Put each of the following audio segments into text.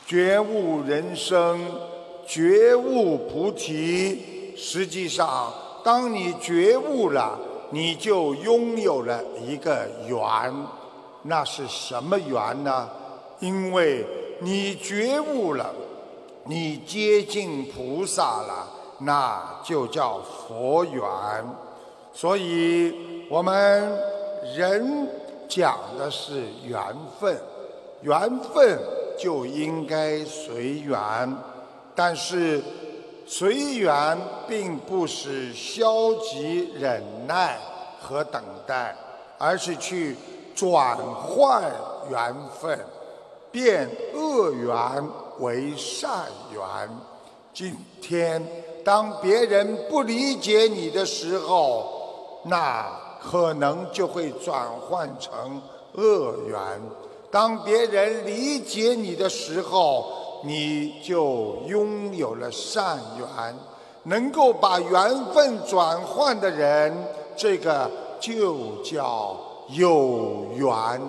觉悟人生，觉悟菩提。实际上，当你觉悟了，你就拥有了一个缘。那是什么缘呢？因为你觉悟了，你接近菩萨了，那就叫佛缘。所以我们人讲的是缘分，缘分就应该随缘。但是随缘并不是消极忍耐和等待，而是去转换缘分，变恶缘为善缘。今天当别人不理解你的时候，那可能就会转换成恶缘。当别人理解你的时候，你就拥有了善缘。能够把缘分转换的人，这个就叫有缘。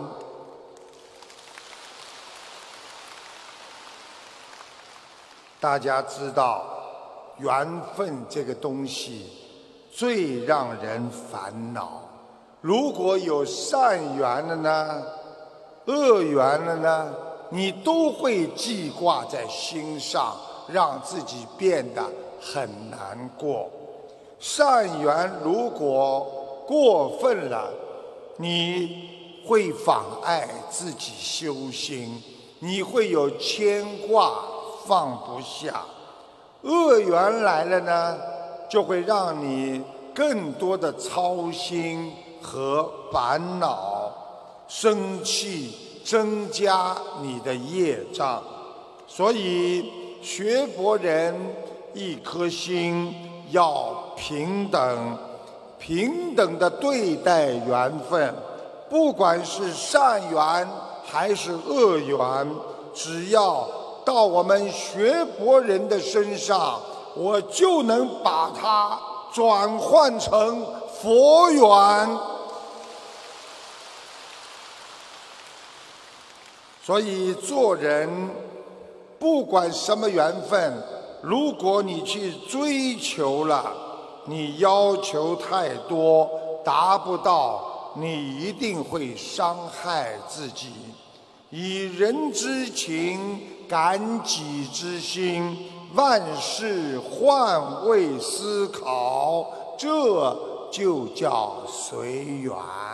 大家知道，缘分这个东西最让人烦恼。如果有善缘了呢，恶缘了呢，你都会记挂在心上，让自己变得很难过。善缘如果过分了，你会妨碍自己修心，你会有牵挂放不下。恶缘来了呢，就会让你更多的操心和烦恼，生气增加你的业障。所以学佛人一颗心要平等，平等的对待缘分，不管是善缘还是恶缘，只要到我们学佛人的身上，我就能把它转换成佛缘。所以做人不管什么缘分，如果你去追求了，你要求太多，达不到，你一定会伤害自己。以人之情感己之心，万事换位思考，这就叫随缘。